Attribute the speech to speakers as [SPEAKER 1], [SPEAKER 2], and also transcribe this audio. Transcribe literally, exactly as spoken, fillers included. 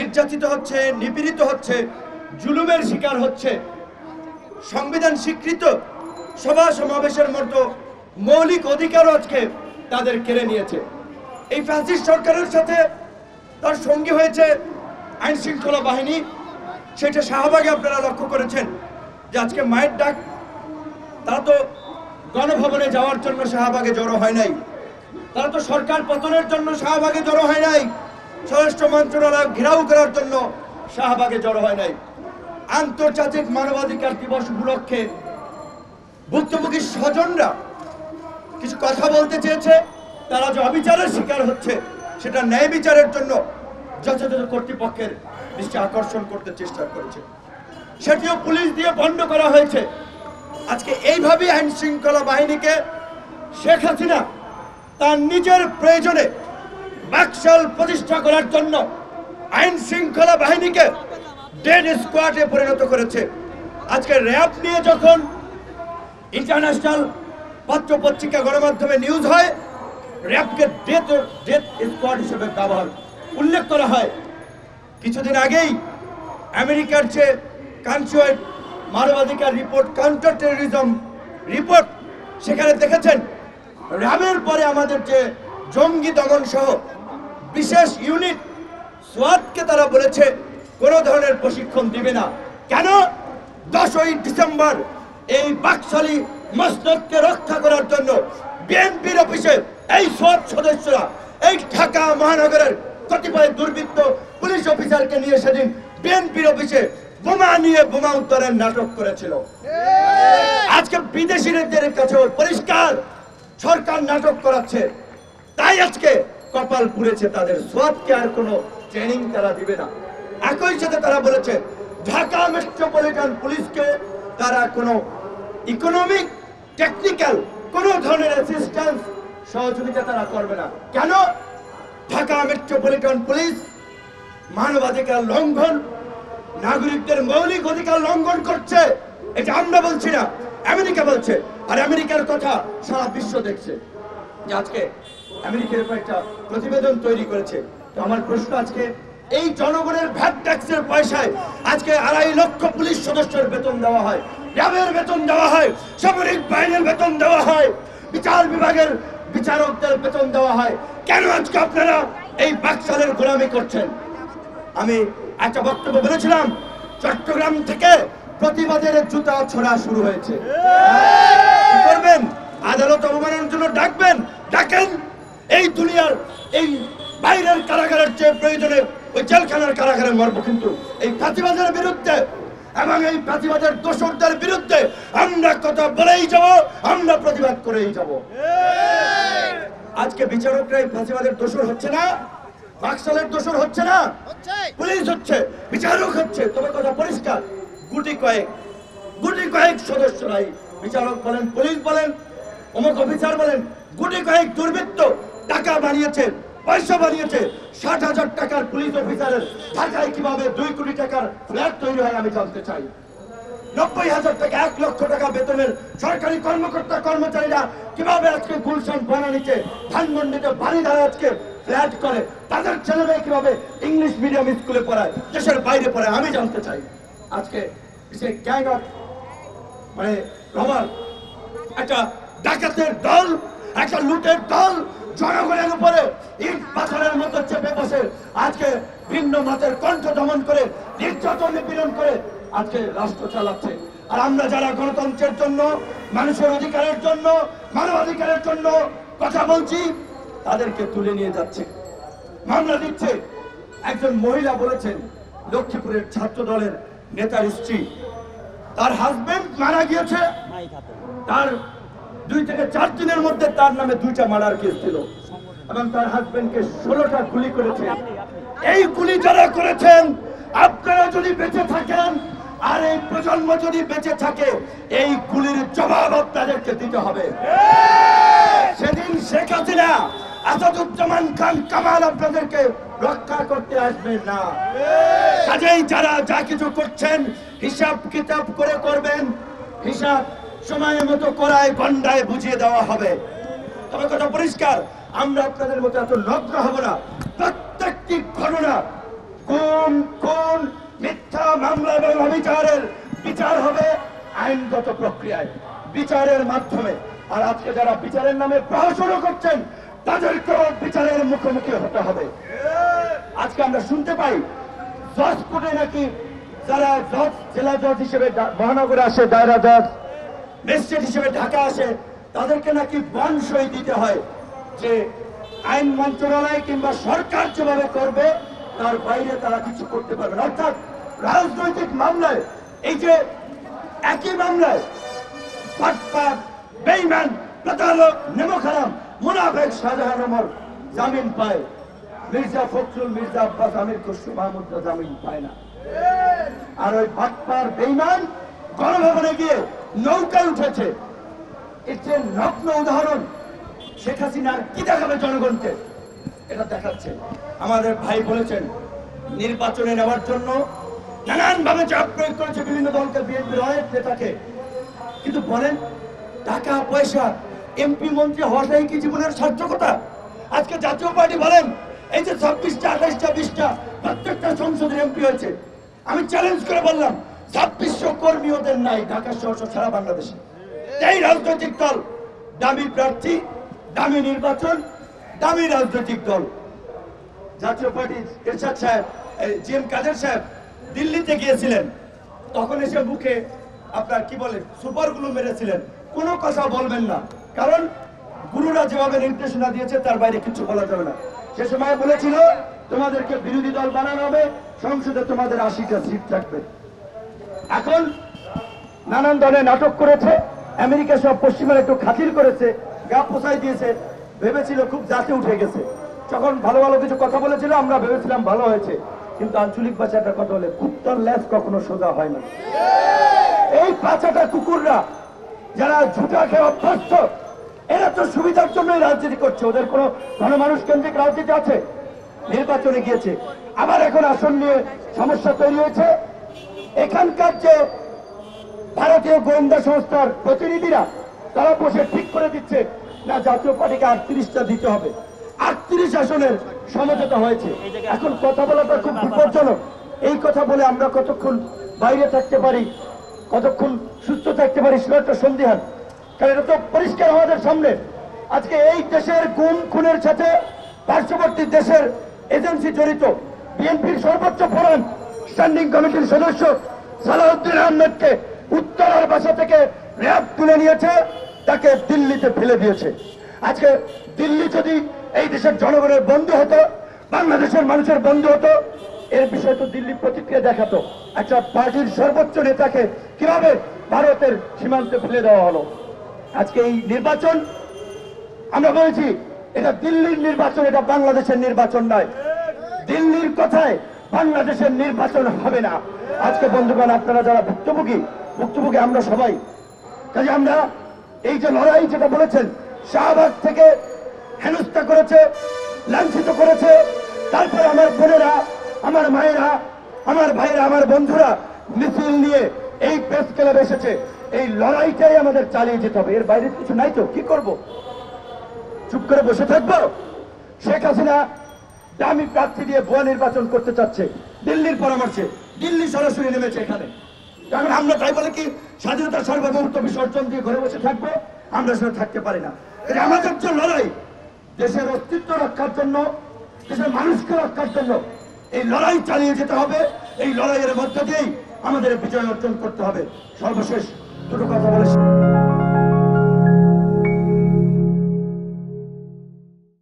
[SPEAKER 1] নির্যাতিত হচ্ছে, নিপীড়িত হচ্ছে, জুলুমের শিকার হচ্ছে। সংবিধান স্বীকৃত সভা সমাবেশের মতো মৌলিক অধিকারও আজকে তাদের কেড়ে নিয়েছে। এই ফ্যাসিস্ট সরকারের সাথে তার সঙ্গী হয়েছে আইন শৃঙ্খলা বাহিনী। সেটা শাহবাগে আপনারা লক্ষ্য করেছেন যে আজকে মায়ের ডাক, তারা তো গণভবনে যাওয়ার জন্য শাহবাগে জড়ো হয় নাই, তারা তো সরকার পতনের জন্য শাহবাগে জড়ো হয় নাই, স্বরাষ্ট্র মন্ত্রণালয় ঘেরাও করার জন্য শাহবাগে জড়ো হয় নাই। আন্তর্জাতিক মানবাধিকার দিবস উপলক্ষে ভুক্তভোগী স্বজনরা কিছু কথা বলতে চেয়েছে। তারা যে অবিচারের শিকার হচ্ছে সেটা ন্যায় বিচারের জন্য যথাযথ কর্তৃপক্ষের দৃষ্টি আকর্ষণ করতে চেষ্টা করেছে, সেটিও পুলিশ দিয়ে বন্ধ করা হয়েছে। আজকে এইভাবে আইন শৃঙ্খলা বাহিনীকে শেখ হাসিনা তার নিজের প্রয়োজনে বাকশাল প্রতিষ্ঠা করার জন্য আইন শৃঙ্খলা বাহিনীকে ডেড স্কোয়াডে পরিণত করেছে। আজকে র্যাব নিয়ে যখন ইন্টারন্যাশনাল পত্র পত্রিকা গণমাধ্যমে নিউজ হয়, র্যাবকে ডেথ ডেথ স্কোয়াড হিসেবে ব্যবহার উল্লেখ করা হয়। কিছুদিন আগেই আমেরিকার যে কনসুয়েট মানবাধিকার রিপোর্ট, কাউন্টার টেরোরিজম রিপোর্ট, সেখানে দেখেছেন র্যাবের পরে আমাদের যে জঙ্গি দমন সহ বিশেষ ইউনিট সোয়াটকে তারা বলেছে কোনো ধরনের প্রশিক্ষণ দিবে না। কেন? দশই ডিসেম্বর এই বাকশালী মসনদকে রক্ষা করার জন্য বিএনপির অফিসে এই সোয়াট সদস্যরা এই ঢাকা মহানগরের কতিপয় দুর্বৃত্ত পুলিশ অফিসারকে নিয়ে সেদিন বিএনপির অফিসে বোমা নিয়ে বোমা উত্তরের নাটক করেছিল। আজকে বিদেশিদের কাছে পরিষ্কার সরকার নাটক করাচ্ছে, তাই আজকে কপাল পুড়েছে তাদের। সোয়াটকে আর কোনো ট্রেনিং তারা দিবে না। একই সাথে তারা বলেছে ঢাকা মেট্রোপলিটন পুলিশকে তারা কোনো ইকোনমিক টেকনিক্যাল কোনো ধরনের অ্যাসিস্ট্যান্স সহযোগিতা তারা করবে না। কেন? ঢাকা মেট্রোপলিটন পুলিশ মানবাধিকার লঙ্ঘন, নাগরিকদের মৌলিক অধিকার লঙ্ঘন করছে। এটা আমরা বলছি না, আমেরিকা বলছে। আর আমেরিকার কথা সারা বিশ্ব দেখছে। যে আজকে আমেরিকার উপর একটা প্রতিবেদন তৈরি করেছে। তো আমার প্রশ্ন, আজকে এই জনগণের ভ্যাট ট্যাক্সের পয়সায় আজকে আড়াই লক্ষ পুলিশ সদস্যের বেতন দেওয়া হয়, র্যাবের বেতন দেওয়া হয়, সামরিক বাহিনীর বেতন দেওয়া হয়, বিচার বিভাগের বিচারকদের বেতন দেওয়া হয়। কেন আজকে আপনারা এই বাকশালের গোলামি করছেন? আমি একটা বক্তব্য বলেছিলাম, চট্টগ্রাম থেকে প্রতিবাদের জুতা ছোড়া শুরু হয়েছে। কি করবেন? আদালত অবমাননার জন্য ডাকবেন, ডাকেন। এই দুনিয়ার এই বাইরের কারাগারের চেয়ে প্রয়োজনে ওই জেলখানার কারাগারে মরবো, কিন্তু এই ফাঁসিবাদের বিরুদ্ধে এবং এই ফাঁসিবাদের দোসরদের বিরুদ্ধে আমরা কথা বলেই যাব, আমরা প্রতিবাদ করেই যাব। আজকে বিচারকরা এই ফাঁসিবাদের দোসর হচ্ছে না, বাকশালের দোসর হচ্ছে না, পুলিশ হচ্ছে, বিচারক হচ্ছে। তবে কথা পরিষ্কার, গুটি কয়েক গুটি কয়েক সদস্যরাই, বিচারক বলেন, পুলিশ বলেন, অমুক অফিসার বলেন, গুটি কয়েক দুর্বৃত্ত টাকা বানিয়েছে, পয়সা বানিয়েছে। ষাট হাজার টাকার পুলিশ অফিসারের ঢাকায় কিভাবে দুই কোটি টাকার ফ্ল্যাট তৈরি হয় আমি জানতে চাই। নব্বই হাজার টাকা, এক লক্ষ টাকা বেতনের সরকারি কর্মকর্তা কর্মচারীরা কিভাবে আজকে গুলশান বনানীতে ধানমন্ডিতে বাড়ি ধারে আজকে ফ্ল্যাট করে, তাদের ছেলেমেয়ে কিভাবে ইংলিশ মিডিয়াম স্কুলে পড়ায়, দেশের বাইরে পড়ায় আমি জানতে চাই। আজকে সে গ্যাং অফ মানে রবার, একটা ডাকাতের দল, একটা লুটের দল জনগণের উপরে ইট পাথরের মতো চেপে বসে আজকে ভিন্ন মতের কণ্ঠ দমন করে, নির্যাতন নিপীড়ন করে আজকে রাষ্ট্র চালাচ্ছে। আর আমরা যারা গণতন্ত্রের জন্য, মানুষের অধিকারের জন্য, মানবাধিকারের জন্য কথা বলছি, তাদেরকে তুলে নিয়ে যাচ্ছে, মামলা দিচ্ছে। একজন মহিলা বলেছেন, লক্ষ্মীপুরের ছাত্র দলের নেতার স্ত্রী, তার হাজবেন্ড মারা গিয়েছে, তার দুই থেকে চার দিনের মধ্যে তার নামে দুইটা মার্ডার কেস ছিল এবং তার হাজবেন্ডকে ষোলোটা গুলি করেছে। এই গুলি যারা করেছেন, আপনারা যদি বেঁচে থাকেন আর এই প্রজন্ম যদি বেঁচে থাকে, এই গুলির জবাব আপনাদেরকে দিতে হবে। সেদিন শেখ হাসিনা, আসাদুজ্জামান খান কামাল আপনাদেরকে রক্ষা করতে আসবেন না। কাজেই যারা যা কিছু করছেন হিসাব কিতাব করে করবেন, হিসাব সময়ের মতো করায় গন্ডায় বুঝিয়ে দেওয়া হবে। তবে কথা পরিষ্কার, আমরা আপনাদের মতো এত নগ্ন হব না। প্রত্যেকটি ঘটনা কোন কোন মিথ্যা মামলা এবং অবিচারের বিচার হবে আইনগত প্রক্রিয়ায়, বিচারের মাধ্যমে। আর আজকে যারা বিচারের নামে প্রহসন করছেন তাদেরকেও বিচারের মুখোমুখি হতে হবে। আজকে আমরা শুনতে পাই জজ কোর্টে নাকি যারা জজ, জেলা জজ হিসেবে মহানগরে আসে, দায়রা জজ, ম্যাজিস্ট্রেট হিসেবে ঢাকা আসে, তাদেরকে নাকি বন্ড সই দিতে হয় যে আইন মন্ত্রণালয় কিংবা সরকার যেভাবে করবে তার বাইরে তারা কিছু করতে পারবে না। অর্থাৎ রাজনৈতিক মামলায়, এই যে একই মামলায় বাটপার, বেঈমান, প্রতারক, নেমখারাম, মুনাফেক শাহজাহান ওমর জামিন পায়, মির্জা ফখরুল, মির্জা আব্বাস, আমির খসরু মাহমুদরা জামিন পায় না। আর ওই বাটপার, বেঈমান গণভবনে গিয়ে নৌকায় উঠেছে। এর যে নগ্ন উদাহরণ শেখ হাসিনার কি দেখাবে জনগণকে, এটা দেখাচ্ছে। আমাদের ভাই বলেছেন নির্বাচনে নেওয়ার জন্য নানান ভাবে চাপ প্রয়োগ করেছে বিভিন্ন দলকে, বিএনপির অনেক নেতাকে। কিন্তু বলেন, টাকা পয়সা, এমপি মন্ত্রী হওয়াটাই কি জীবনের সার্থকতা? আজকে জাতীয় পার্টি বলেন এই যে ছাব্বিশটা, আঠাইশটা, বিশটা প্রত্যেকটা সংসদের এমপি হয়েছে, আমি চ্যালেঞ্জ করে বললাম ছাব্বিশশো কর্মী ওদের নাই ঢাকা সহ সারা বাংলাদেশে। এই রাজনৈতিক দল, দামি প্রার্থী, দামি নির্বাচন, দামি রাজনৈতিক দল। জাতীয় পার্টির এরশাদ সাহেব, জি এম কাদের সাহেব দিল্লিতে গিয়েছিলেন, তখন এসে মুখে আপনার কি বলে সুপারগুলো মেরেছিলেন। কোনো কথা বলবেন না, কারণ গুরুরা যেভাবে নির্দেশনা দিয়েছে তার বাইরে কিছু বলা যাবে না। সে সময় বলেছিল তোমাদেরকে বিরোধী দল বানানো হবে, সংসদে তোমাদের আশিটা সিট থাকবে। এখন নানান দলে নাটক করেছে, আমেরিকা সব পশ্চিমারা একটু খাতির করেছে, গা পোষাই দিয়েছে, ভেবেছিল খুব জাতে উঠে গেছে। যখন ভালো ভালো কিছু কথা বলেছিল আমরা ভেবেছিলাম ভালো হয়েছে, কিন্তু আঞ্চলিক ভাষায় একটা কথা বলে কুত্তার ল্যাজ কখনো সোজা হয় না। এই পাঁচাটা কুকুররা যারা ঝুটা খেয়ে অভ্যস্ত, এরা তো সুবিধার জন্যই রাজনীতি করছে, ওদের কোনো গণমানুষ কেন্দ্রিক রাজনীতি আছে? নির্বাচনে গিয়েছে, আবার এখন আসন নিয়ে সমস্যা তৈরি হয়েছে। এখানকার যে ভারতীয় গোয়েন্দা সংস্থার প্রতিনিধিরা তারা বসে ঠিক করে দিচ্ছে না জাতীয় পার্টিকে আটত্রিশটা দিতে হবে, আটত্রিশ আসনের সমঝোতা হয়েছে। এখন কথা বলাটা খুব বিপজ্জনক। এই কথা বলে আমরা কতক্ষণ বাইরে থাকতে পারি, কতক্ষণ সুস্থ থাকতে পারি সেটা একটা সন্দেহান। কারণ এটা তো পরিষ্কার আমাদের সামনে। আজকে এই দেশের গুম খুনের সাথে পার্শ্ববর্তী দেশের এজেন্সি জড়িত। বিএনপির সর্বোচ্চ ফোরাম স্ট্যান্ডিং কমিটির সদস্য সালাউদ্দিন আহমেদকে উত্তরার বাসা থেকে র্যাব তুলে নিয়েছে, তাকে দিল্লিতে ফেলে দিয়েছে। আজকে দিল্লি যদি এই দেশের জনগণের বন্ধু হতো, বাংলাদেশের মানুষের বন্ধু হতো, এর বিষয়ে তো দিল্লি প্রতিক্রিয়া দেখাতো। একটা পার্টির সর্বোচ্চ নেতাকে কিভাবে ভারতের সীমান্তে ফেলে দেওয়া হলো। আজকে এই নির্বাচন আমরা বলেছি এটা দিল্লির নির্বাচন, এটা বাংলাদেশের নির্বাচন নয়। দিল্লির কথায় বাংলাদেশের নির্বাচন হবে না। আজকে বন্ধুগণ, আপনারা যারা ভুক্তভোগী, ভুক্তভোগী আমরা সবাই, কাজে আমরা এই যে লড়াই যেটা বলেছেন, শাহবাগ থেকে হেনস্থা করেছে, লাঞ্ছিত করেছে, তারপরে আমার বোনেরা, আমার মায়েরা, আমার ভাইরা, আমার বন্ধুরা মিছিল নিয়ে এই প্রেস ক্লাবে এসেছে। এই লড়াইটাই আমাদের চালিয়ে যেতে হবে, এর বাইরে কিছু নাই। তো কি করব? চুপ করে বসে থাকবো? শেখ হাসিনা দামি প্রার্থী দিয়ে ভুয়া নির্বাচন করতে চাচ্ছে দিল্লির পরামর্শে, দিল্লি সরাসরি নেমেছে এখানে। এখন আমরা তাই বলে কি স্বাধীনতার সার্বভৌমত্ব বিসর্জন দিয়ে ঘরে বসে থাকবো? আমরা সেটা থাকতে পারি না। আমাদের যে লড়াই, দেশের অস্তিত্ব রক্ষার জন্য, দেশের মানুষকে রক্ষার জন্য এই লড়াই চালিয়ে যেতে হবে। এই লড়াইয়ের মধ্য দিয়েই আমাদের বিজয় অর্জন করতে হবে। সর্বশেষ দুটো কথা বলে